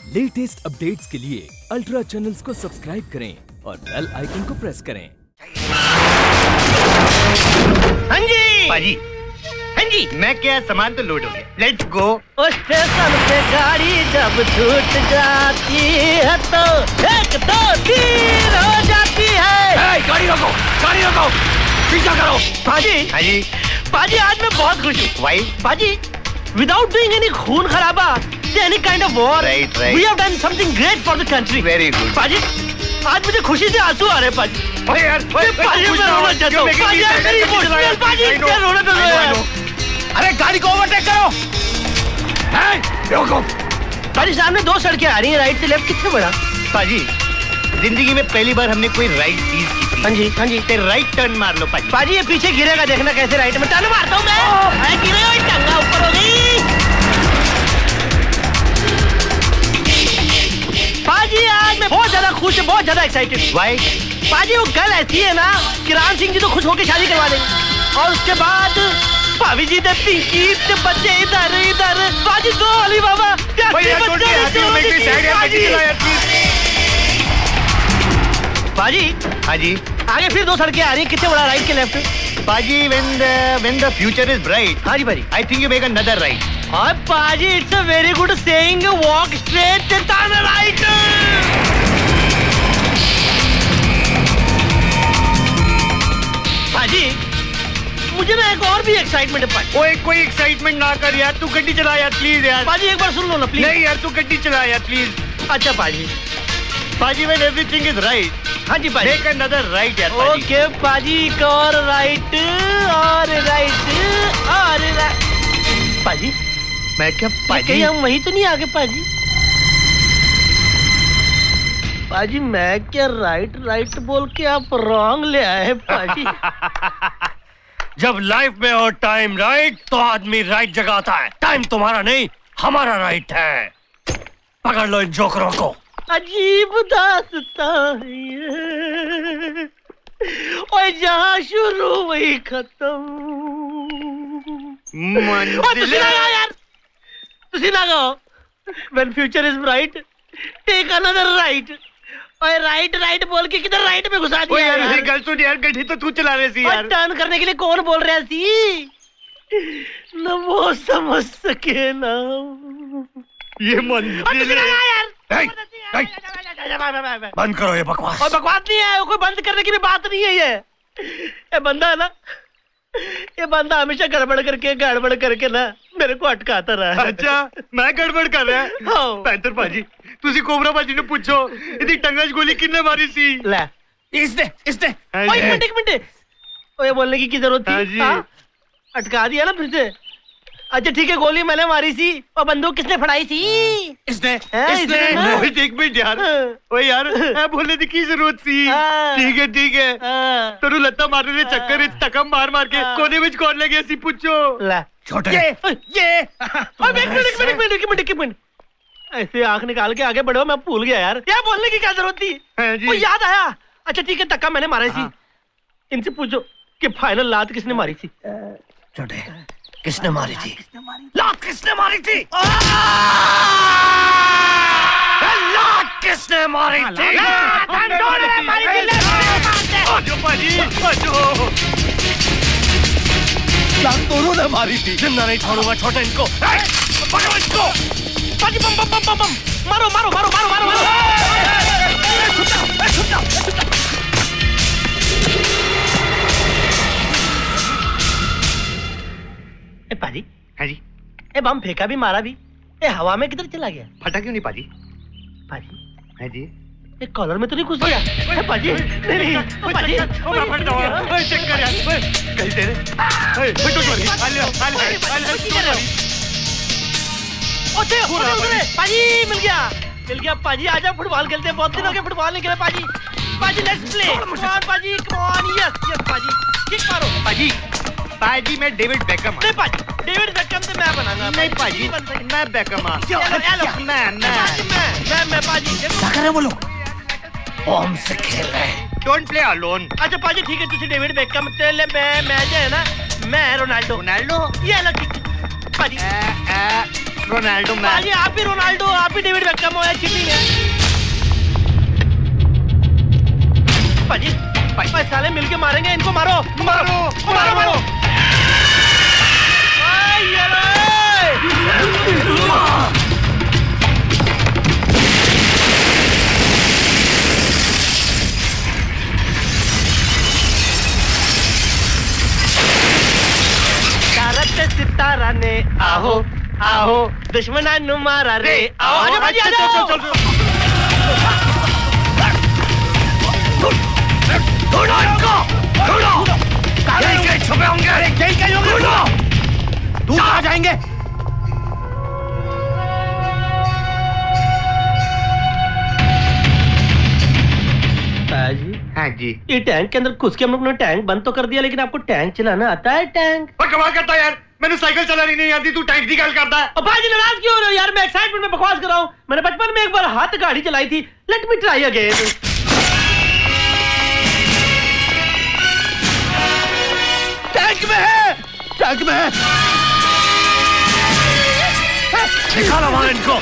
Latest updates के लिए ultra channels को सब्सक्राइब करें और बेल आइकन को प्रेस करें। हाँ जी पाजी, हाँ जी मैं क्या सामान तो लोड हो गया, लेट्स गो। उस स्टेशन पे गाड़ी जब छूट जाती है तो 1 2 3 हो जाती है। गाड़ी रोको, गाड़ी रोको, पीछा करो। पाजी, हाँ जी पाजी आज मैं बहुत खुश हूँ। वाई पाजी, without doing any खून खराबा, any kind of war, Right. we have done something great for the country. Very good. पाजी, आज मुझे खुशी से आंसू आ रहे हैं पाजी। ओए यार, पाजी मैं रोना चाहता हूँ। पाजी यार मेरी इमोशनल, पाजी क्या रोना चाहता हूँ। अरे गाड़ी को ओवरटेक करो। रोको। पाजी सामने 2 सड़कें आ रही हैं, राइट से लेफ्ट, कितने बड़ा। पाजी, जिंदगी में पहली बार हमने कोई राइट चीज की थी। हाँ जी, हाँ जी। ते राइट टर्न मार लो पाजी। पाजी ये पीछे गिरेगा, देखना कैसे राइट में टर्न मारता हूँ मैं। अरे गिरे हुई टंगा ऊपर हो गई। पाजी आज मैं बहुत ज्यादा खुश हूँ, बहुत ज्यादा एक्साइटेड। वाई? पाजी वो गर्ल ऐसी है ना कि राम सिंह जी तो खुश होकर शादी करवा देंगे और उसके बाद भाभी जी ने पिंकी के बच्चे इधर इधर। पाजी दो अली बाबा पाजी। हाँ जी आगे फिर 2 सड़कें आ रही हैं, कितने बड़ा राइट के लेफ्ट। पाजी, when the future is bright, हाँ जी पाजी। I think you make another right. और पाजी it's a very good saying, walk straight turn right. पाजी मुझे ना एक और भी एक्साइटमेंट है पाजी। ओए कोई एक्साइटमेंट ना कर यार, तू गड्डी चला यार प्लीज यार। पाजी एक बार सुन लो ना प्लीज। नहीं यार, तू गड्डी चला यार प्लीज। अच्छा पाजी। पाजी, when everything is right, हाँ जी पाजी। make another right यार पाजी। ओके पाजी, एक और राइट और राइट और राइट। पाजी मैं क्या पाजी? कहीं हम वहीं तो नहीं आगे पाजी? पाजी मैं क्या राइट राइट बोल के आप रॉन्ग ले आए पाजी। जब लाइफ में हो टाइम राइट तो आदमी राइट जगह आता है। टाइम तुम्हारा नहीं, हमारा राइट है। पकड़ लो इन जोकरों को। अजीब दास्तां है ये, और जहाँ शुरू वही खत्म। तुसी ना गाओ यार, तुसी ना गाओ। When future is bright, take another right. और राइट राइट बोल के किधर राइट में घुसा दिया यार। मेरी गल सुन यार, गड्डी तो तू चला रही थी यार। टर्न करने के लिए कौन बोल रहा थी? न वो समझ सके ना ये मंदिर यार। बंद करो ये बकवास। और बकवास नहीं है, कोई बंद करने की भी बात नहीं है। ये बंदा है ना, ये बंदा हमेशा गड़बड़ करके ना मेरे को अटकाता रहा है। अच्छा, मैं गड़बड़ कर रहा है। हाँ। पैंतर भाजी, तुसी कोबरा भाजी ने पूछो इदी टंगा च गोली किन्ने मारी सी? ले इसने एक मिनट ओए बोलने की जरूरत थी। हाँ जी। अटका दिया ना फिर से। अच्छा ठीक है, गोली मैंने मारी सी और बंदूक किसने फड़ाई थी? इसने एक मिनट यार। ओए यार, मैं बोलने की जरूरत सी। ठीक है तेरू लत्ता मारने दे चक्कर विच टकम मार के कोने विच कौन ले गया सी पूछो। ले छोटे ये एक मिनट ऐसे आंख निकाल के आगे बढ़ो, मैं भूल गया यार। क्या बोलने की क्या जरूरत थी? वो याद आया। अच्छा ठीक है, टक्का मैंने मारा सी। इनसे पूछो कि फाइनल लात किसने मारी थी? छोटे किसने मारी थी? लात किसने मारी थी? लात किसने मारी थी? लात दोनों ने मारी थी। जिंदा नहीं छोड़ूंगा छोटे इनको। पकड़ो इनको। पाजी बम मारो। ए पाजी। हाँ जी। ए बम फेंका भी मारा भी, ए हवा में किधर चला गया? फटा क्यों नहीं पाजी? पाजी हाँ जी। एक कॉलर में तो नहीं घुस गया? पाजी नहीं पाजी। फट जाओ। ओए चक्कर यार। ओए कहीं तेरे। ओए फटो मारी। ओए पाजी मिल गया पाजी। आजा फुटबॉल खेलते हैं, बहुत दिन हो गए फुटबॉल नहीं खेला पाजी। पाजी लेट्स प्ले। पाजी कम ऑन। यस पाजी, किक मारो पाजी। पाजी मैं डेविड बेकम। नहीं पाजी, डेविड बेकम से मैं बनाऊंगा। नहीं पाजी, मैं बेकम। मैं पाजी क्या कर रहे बोलो? हमसे खेल रहे हैं। Don't play alone. अच्छा पाजी ठीक है, तुसी डेविड बेकम ते ले, मैं जो है ना मैं रोनाल्डो। ये अलग पाजी। रोनाल्डो पाजी आप ही रोनाल्डो, आप ही डेविड बेकम। कम हो या चीटिंग है। पाजी साले मिलके मारेंगे इनको। मारो मारो मारो मारो। सितारा ने आहो आहो दुश्मनानु मारा रे। आओ बाजी आ जाओ। ढूंढो इनको, ढूंढो। कहीं छुपे होंगे, कहीं होंगे। ढूंढो। दूर कहाँ जाएंगे? जी हाँ जी। ये टैंक के अंदर घुस के हम लोग ने टैंक बंद तो कर दिया, लेकिन आपको टैंक चलाना आता है? टैंक और कमाल करता है यार, मैंने साइकिल चलानी नहीं आती, तू टैंक की गल करता है। भाई नाराज क्यों हो रहे हो यार? मैं एक्साइटमेंट में बकवास कर रहा हूँ। मैंने बचपन में एक बार हाथ गाड़ी चलाई थी। Let me try again. Tank में है, टैंक में है। निकालो वहां इनको।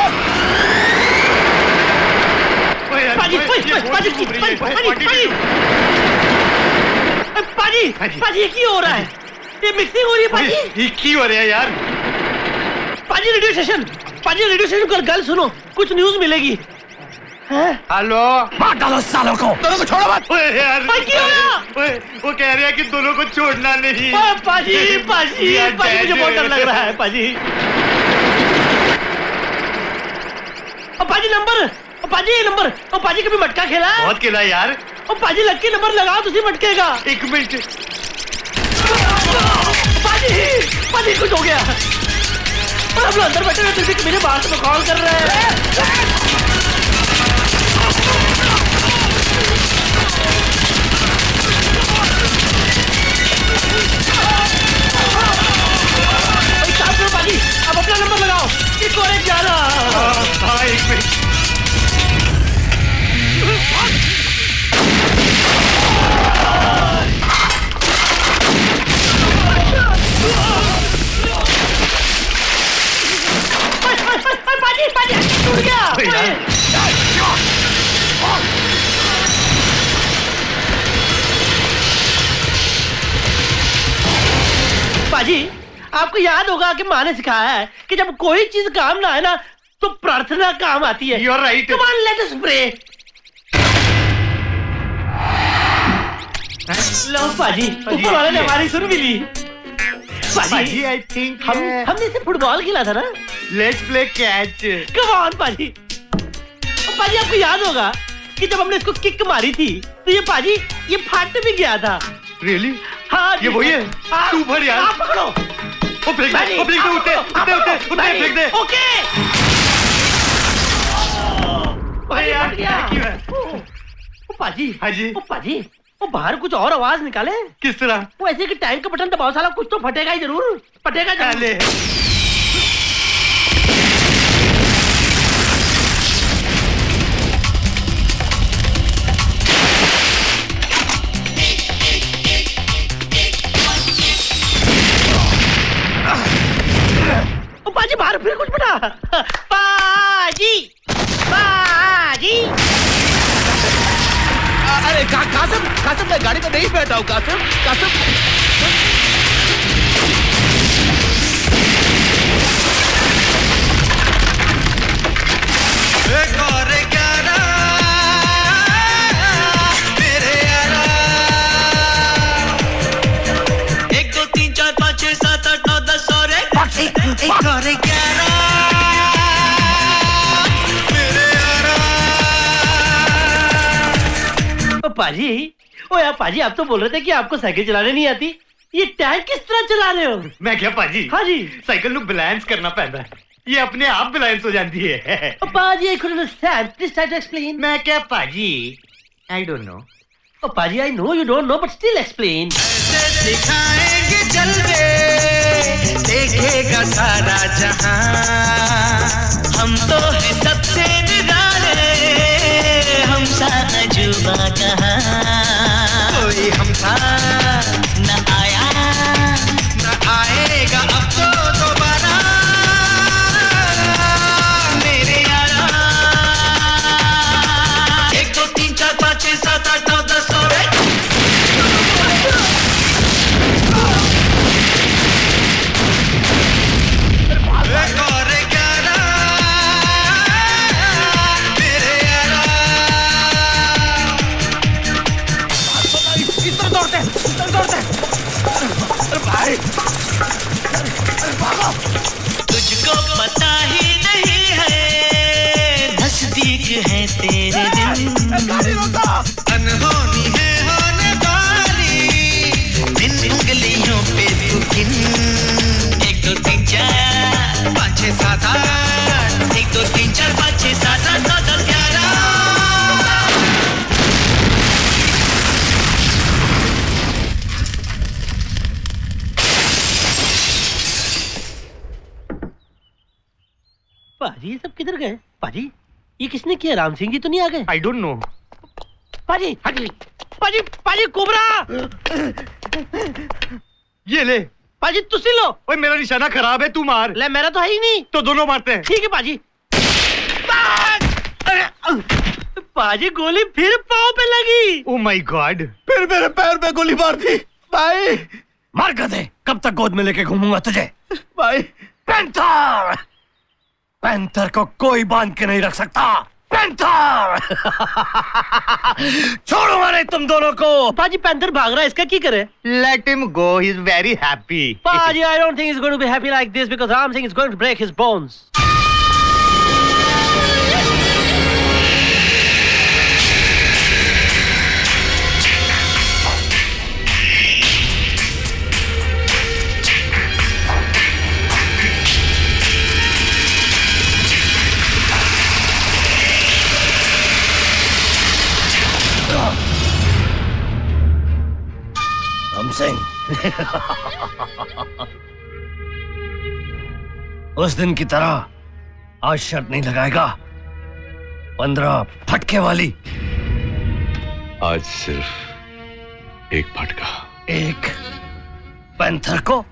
पाजी क्या हो रहा है? ये मिक्सिंग हो रही है पाजी। ये क्या हो रहा है यार? पाजी रेडियो स्टेशन कल गल सुनो, कुछ न्यूज मिलेगी। हेलो, मार डालो सालों को। दोनों को छोड़ो मत। यार क्या हो रहा? वो कह रहे हैं कि दोनों को छोड़ना नहीं। पाजी मुझे बहुत डर लग रहा है पाजी। पाजी नंबर, पाजी कभी मटका खेला? बहुत खेला यार। पाजी लक्की नंबर लगाओ तो मटकेगा। 1 मिनट। पाजी कुछ हो गया। और हम लोग अंदर बैठे हुए तुझे मेरे बाहर से कॉल कर रहे हैं। पाजी अब अपना नंबर लगाओ। एक और एक ज्यादा। हाँ 1 मिनट। पाजी टूट गया। पाजी आपको याद होगा कि माँ ने सिखाया है कि जब कोई चीज काम ना आए ना तो प्रार्थना काम आती है। You're right. Come on, let us pray. लो पाजी, ऊपर वाले ने हमारी सुन भी ली। पाजी आई थिंक हमने इसे फुटबॉल खेला था ना। Let's play catch. Come on पाजी। पाजी आपको याद होगा कि जब हमने इसको किक मारी थी तो ये पाजी ये फट भी गया था। रियली? हाँ ये वही है। तू भर यार। आप पकड़ो। वो फेंक दे, उठते फेंक दे। ओके। यार क्या है? पाजी हाँ जी। पाजी वो बाहर कुछ और आवाज निकाले। किस तरह? वो ऐसे कि टैंक का बटन दबाओ साला, कुछ तो फटेगा ही जरूर। फटेगा जरूर। पाजी बाहर फिर कुछ बना। पाजी अरे कासिम मैं गाड़ी में नहीं बैठा हूँ। कासिम पाजी ओ यार पाजी आप तो बोल रहे थे कि आपको साइकिल चलाने नहीं आती। ये टैंक किस तरह चला रहे हो? मैं क्या पाजी? हाँ जी। साइकिल नु बैलेंस करना पैंदा है, ये अपने आप बैलेंस हो जाती है। पाजी I couldn't understand. Please try to explain. मैं क्या पाजी? I don't know. Oh पाजी I know you don't know but still explain. दिखाएंगे जलवे, देखेगा सारा जहां। हम तो है सबसे निराले, हम सा अजूबा कहाँ। कोई हम सा न आया न आएगा अब तो दोबारा। मेरे यारा किधर गए पाजी? ये किसने किया? राम सिंह जी तो नहीं आ गए? I don't know. पाजी पाजी पाजी कोबरा! ये ले पाजी तुसी लो। ओए मेरा निशाना खराब है, तू मार। ले मेरा तो है ही नहीं। तो दोनों मारते हैं। ठीक है पाजी। पाजी गोली फिर पाँव पे लगी। ओ माय गॉड, फिर मेरे पैर पे गोली मार दी भाई। मार कर दे, कब तक गोद में लेके घूमूंगा तुझे? भाई पैंथर, पैंथर को कोई बांध के नहीं रख सकता। पैंथर छोड़ूंगा नहीं तुम दोनों को। पाजी पैंथर भाग रहा है, इसका क्या करे? Let him go, he is very happy. पाजी I don't think he's going to be happy like this because Ram Singh is going to break his bones. Ram Singh उस दिन की तरह आज शर्त नहीं लगाएगा? 15 फटके वाली। आज सिर्फ एक फटका। एक पैंथर को?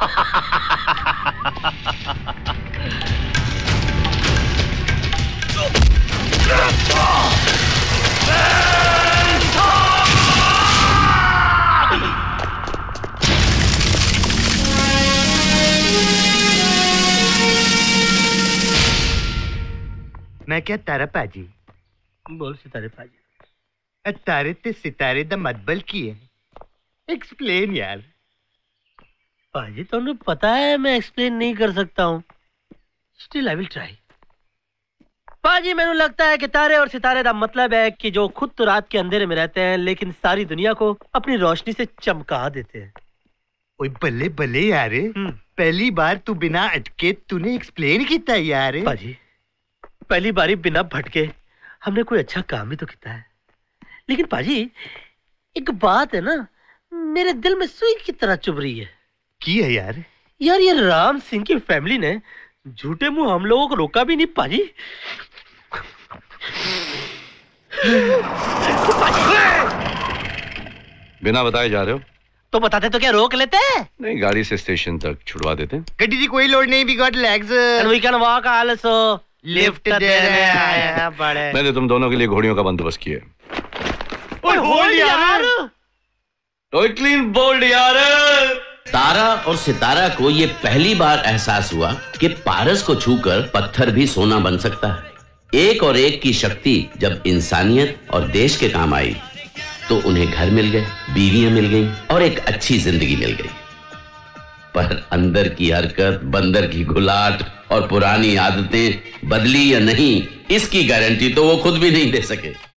मैं क्या तारा पाजी? बोल सितारे पाजी। तारे ते सितारे दा मतबल की है? एक्सप्लेन यार। पाजी तुमने पता है मैं एक्सप्लेन नहीं कर सकता हूँ। Still I will try. पाजी मैंने लगता है कि तारे और सितारे का मतलब है कि जो खुद तो रात के अंधेरे में रहते हैं लेकिन सारी दुनिया को अपनी रोशनी से चमका देते हैं। ओए बल्ले बल्ले यार, पहली बार तू बिना अटके तूने एक्सप्लेन किया यार। पाजी पहली बारी बिना भटके हमने कोई अच्छा काम ही तो किया है। लेकिन पाजी एक बात है ना, मेरे दिल में सुई की तरह चुभ रही है। की है यार? यार ये राम सिंह की फैमिली ने झूठे मुंह हम लोगों को रोका भी नहीं पाजी। बिना बताए जा रहे हो? तो बताते तो क्या रोक लेते? नहीं, गाड़ी से स्टेशन तक छुड़वा देते। गड्डी की कोई लोड नहीं, we got legs and we can walk also. Lift देने आए हैं बड़े। मैंने तुम दोनों के लिए घोड़ियों का बंदोबस्त किया। ओए होल्ड यार, ओए क्लीन बोल्ड यार। तारा और सितारा को ये पहली बार एहसास हुआ कि पारस को छूकर पत्थर भी सोना बन सकता है। एक और एक की शक्ति जब इंसानियत और देश के काम आई तो उन्हें घर मिल गए, बीवियां मिल गईं और एक अच्छी जिंदगी मिल गई। पर अंदर की हरकत, बंदर की घुलाट और पुरानी आदतें बदली या नहीं, इसकी गारंटी तो वो खुद भी नहीं दे सके।